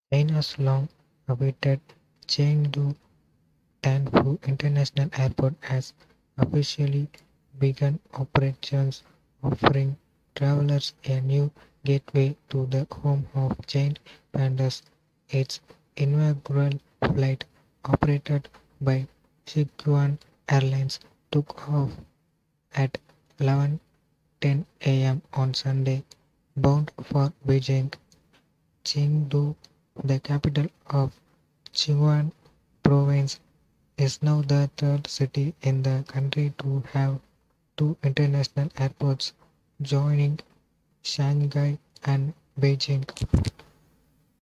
China's long-awaited Chengdu Danfu International Airport has officially begun operations, offering travelers a new gateway to the home of giant pandas. Its inaugural flight, operated by Sichuan Airlines, took off at 11:10 a.m. on Sunday, bound for Beijing. Chengdu, the capital of Sichuan Province, is now the third city in the country to have two international airports, joining Shanghai and Beijing.